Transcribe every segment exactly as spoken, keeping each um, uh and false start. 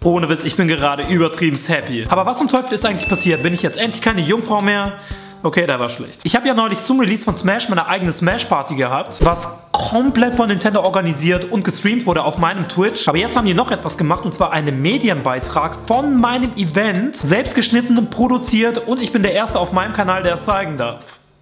Ohne Witz, ich bin gerade übertrieben happy. Aber was zum Teufel ist eigentlich passiert? Bin ich jetzt endlich keine Jungfrau mehr? Okay, der war schlecht. Ich habe ja neulich zum Release von Smash meine eigene Smash-Party gehabt, was komplett von Nintendo organisiert und gestreamt wurde auf meinem Twitch. Aber jetzt haben die noch etwas gemacht, und zwar einen Medienbeitrag von meinem Event, selbst geschnitten, produziert, und ich bin der Erste auf meinem Kanal, der es zeigen darf.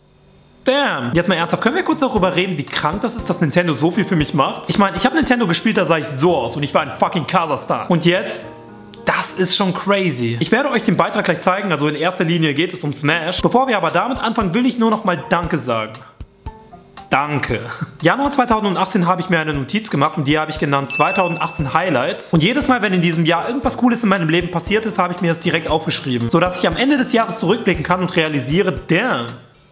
Damn. Jetzt mal ernsthaft, können wir kurz darüber reden, wie krank das ist, dass Nintendo so viel für mich macht? Ich meine, ich habe Nintendo gespielt, da sah ich so aus und ich war in fucking Kasachstan. Und jetzt... Das ist schon crazy. Ich werde euch den Beitrag gleich zeigen, also in erster Linie geht es um Smash. Bevor wir aber damit anfangen, will ich nur noch mal Danke sagen. Danke. Januar zweitausendachtzehn habe ich mir eine Notiz gemacht und die habe ich genannt zweitausendachtzehn Highlights. Und jedes Mal, wenn in diesem Jahr irgendwas Cooles in meinem Leben passiert ist, habe ich mir das direkt aufgeschrieben. Sodass ich am Ende des Jahres zurückblicken kann und realisiere, damn,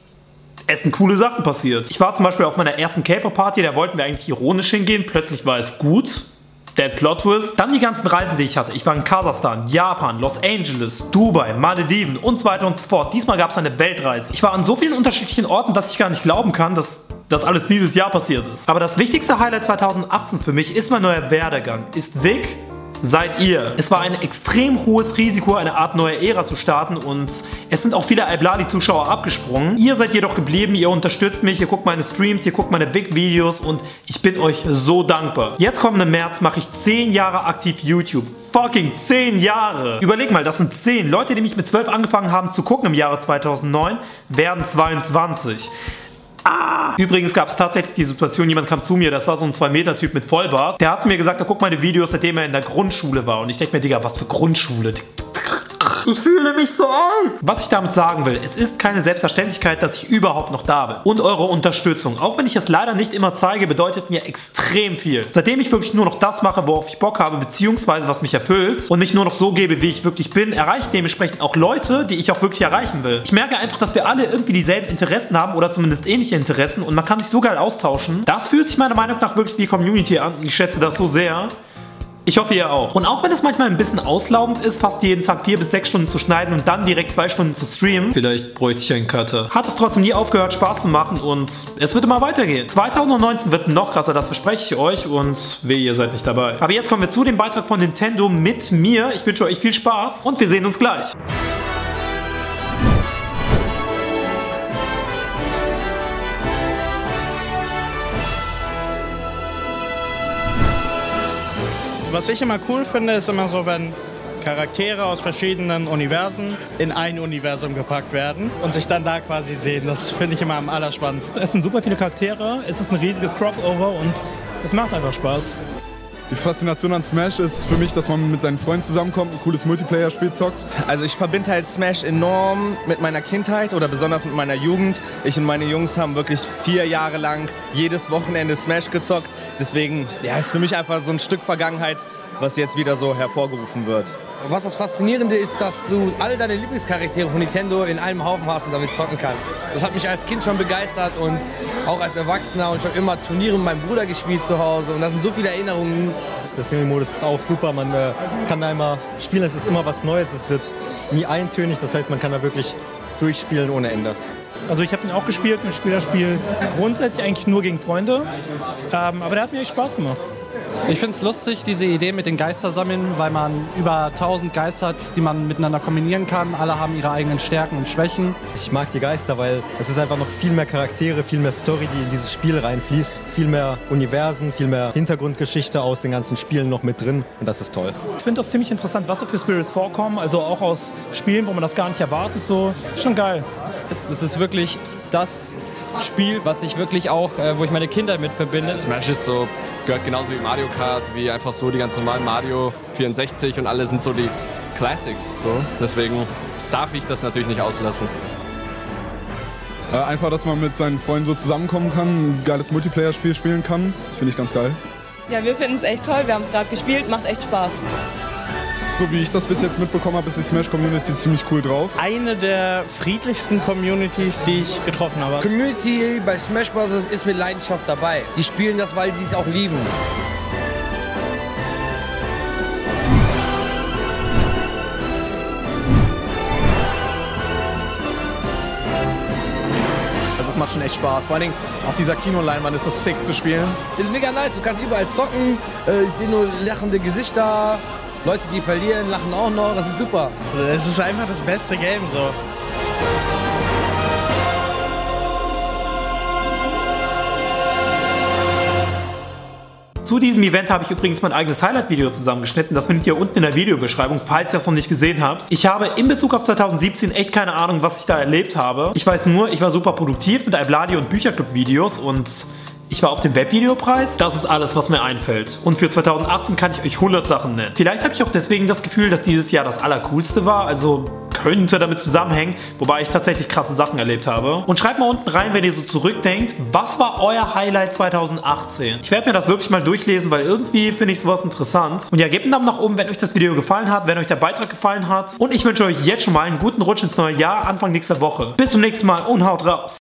es sind coole Sachen passiert. Ich war zum Beispiel auf meiner ersten K-Pop-Party, da wollten wir eigentlich ironisch hingehen, plötzlich war es gut. Der Plot Twist. Dann die ganzen Reisen, die ich hatte. Ich war in Kasachstan, Japan, Los Angeles, Dubai, Malediven und so weiter und so fort. Diesmal gab es eine Weltreise. Ich war an so vielen unterschiedlichen Orten, dass ich gar nicht glauben kann, dass das alles dieses Jahr passiert ist. Aber das wichtigste Highlight zweitausendachtzehn für mich ist mein neuer Werdegang. Ist Vic, seid ihr. Es war ein extrem hohes Risiko, eine Art neue Ära zu starten, und es sind auch viele Iblali-Zuschauer abgesprungen. Ihr seid jedoch geblieben, ihr unterstützt mich, ihr guckt meine Streams, ihr guckt meine Vic-Videos, und ich bin euch so dankbar. Jetzt kommenden März mache ich zehn Jahre aktiv YouTube. Fucking zehn Jahre! Überleg mal, das sind zehn. Leute, die mich mit zwölf angefangen haben zu gucken im Jahre zweitausendneun, werden zweiundzwanzig. Ah. Übrigens gab es tatsächlich die Situation, jemand kam zu mir, das war so ein zwei Meter Typ mit Vollbart. Der hat zu mir gesagt, er guckt meine Videos, seitdem er in der Grundschule war. Und ich denke mir, Digga, was für Grundschule? Ich fühle mich so alt. Was ich damit sagen will, es ist keine Selbstverständlichkeit, dass ich überhaupt noch da bin. Und eure Unterstützung, auch wenn ich es leider nicht immer zeige, bedeutet mir extrem viel. Seitdem ich wirklich nur noch das mache, worauf ich Bock habe, beziehungsweise was mich erfüllt, und mich nur noch so gebe, wie ich wirklich bin, erreiche ich dementsprechend auch Leute, die ich auch wirklich erreichen will. Ich merke einfach, dass wir alle irgendwie dieselben Interessen haben oder zumindest ähnliche Interessen, und man kann sich so geil austauschen. Das fühlt sich meiner Meinung nach wirklich wie Community an. Ich schätze das so sehr. Ich hoffe, ihr auch. Und auch wenn es manchmal ein bisschen auslaugend ist, fast jeden Tag vier bis sechs Stunden zu schneiden und dann direkt zwei Stunden zu streamen, vielleicht bräuchte ich einen Cutter, hat es trotzdem nie aufgehört, Spaß zu machen, und es wird immer weitergehen. zweitausendneunzehn wird noch krasser, das verspreche ich euch, und wehe, ihr seid nicht dabei. Aber jetzt kommen wir zu dem Beitrag von Nintendo mit mir. Ich wünsche euch viel Spaß und wir sehen uns gleich. Was ich immer cool finde, ist immer so, wenn Charaktere aus verschiedenen Universen in ein Universum gepackt werden und sich dann da quasi sehen. Das finde ich immer am allerspannendsten. Es sind super viele Charaktere, es ist ein riesiges Crossover und es macht einfach Spaß. Die Faszination an Smash ist für mich, dass man mit seinen Freunden zusammenkommt, ein cooles Multiplayer-Spiel zockt. Also ich verbinde halt Smash enorm mit meiner Kindheit oder besonders mit meiner Jugend. Ich und meine Jungs haben wirklich vier Jahre lang jedes Wochenende Smash gezockt. Deswegen ja, ist für mich einfach so ein Stück Vergangenheit, was jetzt wieder so hervorgerufen wird. Was das Faszinierende ist, dass du alle deine Lieblingscharaktere von Nintendo in einem Haufen hast und damit zocken kannst. Das hat mich als Kind schon begeistert und auch als Erwachsener, und ich habe immer Turniere mit meinem Bruder gespielt zu Hause, und da sind so viele Erinnerungen. Der Single-Modus ist auch super, man äh, kann da immer spielen, es ist immer was Neues, es wird nie eintönig, das heißt, man kann da wirklich durchspielen ohne Ende. Also ich habe den auch gespielt, ein Spielerspiel grundsätzlich eigentlich nur gegen Freunde, ähm, aber der hat mir echt Spaß gemacht. Ich finde es lustig, diese Idee mit den Geistersammeln, weil man über tausend Geister hat, die man miteinander kombinieren kann. Alle haben ihre eigenen Stärken und Schwächen. Ich mag die Geister, weil es ist einfach noch viel mehr Charaktere, viel mehr Story, die in dieses Spiel reinfließt. Viel mehr Universen, viel mehr Hintergrundgeschichte aus den ganzen Spielen noch mit drin, und das ist toll. Ich finde das ziemlich interessant, was da für Spirits vorkommen, also auch aus Spielen, wo man das gar nicht erwartet, so schon geil. Das ist wirklich das Spiel, was ich wirklich auch, äh, wo ich meine Kindheit mit verbinde. Smash ist so, gehört genauso wie Mario Kart, wie einfach so die ganz normalen Mario vierundsechzig, und alle sind so die Classics. So. Deswegen darf ich das natürlich nicht auslassen. Äh, einfach, dass man mit seinen Freunden so zusammenkommen kann, ein geiles Multiplayer-Spiel spielen kann. Das finde ich ganz geil. Ja, wir finden es echt toll, wir haben es gerade gespielt, macht echt Spaß. So wie ich das bis jetzt mitbekommen habe, ist die Smash-Community ziemlich cool drauf. Eine der friedlichsten Communities, die ich getroffen habe. Community bei Smash Bros. Ist mit Leidenschaft dabei. Die spielen das, weil sie es auch lieben. Also es macht schon echt Spaß. Vor allen Dingen auf dieser Kinoleinwand ist das sick zu spielen. Ist mega nice, du kannst überall zocken. Ich sehe nur lachende Gesichter. Leute, die verlieren, lachen auch noch, das ist super. Es ist einfach das beste Game so. Zu diesem Event habe ich übrigens mein eigenes Highlight-Video zusammengeschnitten. Das findet ihr unten in der Videobeschreibung, falls ihr es noch nicht gesehen habt. Ich habe in Bezug auf zweitausendsiebzehn echt keine Ahnung, was ich da erlebt habe. Ich weiß nur, ich war super produktiv mit iBladi und Bücherclub-Videos und ich war auf dem Webvideopreis. Das ist alles, was mir einfällt. Und für zweitausendachtzehn kann ich euch hundert Sachen nennen. Vielleicht habe ich auch deswegen das Gefühl, dass dieses Jahr das Allercoolste war. Also könnte damit zusammenhängen, wobei ich tatsächlich krasse Sachen erlebt habe. Und schreibt mal unten rein, wenn ihr so zurückdenkt, was war euer Highlight zweitausendachtzehn? Ich werde mir das wirklich mal durchlesen, weil irgendwie finde ich sowas interessant. Und ja, gebt einen Daumen nach oben, wenn euch das Video gefallen hat, wenn euch der Beitrag gefallen hat. Und ich wünsche euch jetzt schon mal einen guten Rutsch ins neue Jahr, Anfang nächster Woche. Bis zum nächsten Mal und haut raus!